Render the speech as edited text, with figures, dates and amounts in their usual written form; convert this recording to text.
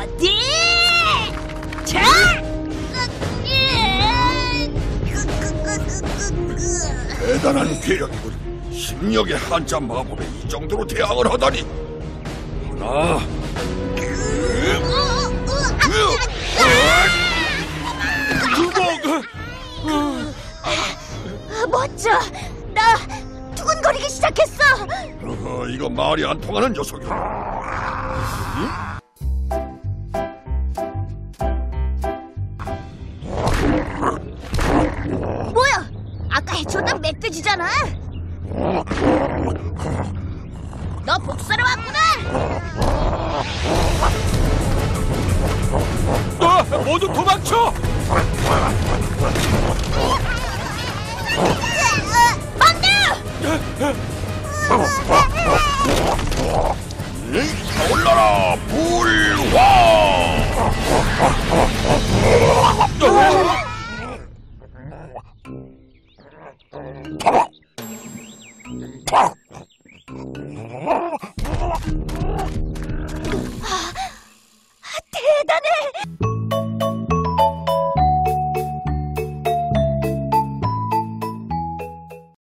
어디? 자! 대단한 괴력이군. 십력의 한자 마법에 이 정도로 대항을 하다니. 하나, 멋져. 나 두근거리기 시작했어. 이거 말이 안 통하는 녀석이야. 뭐야? 아까 해치웠던 멧돼지잖아. 너 복수하러 왔구나. 모두 도망쳐! 막내! 올라라 불화!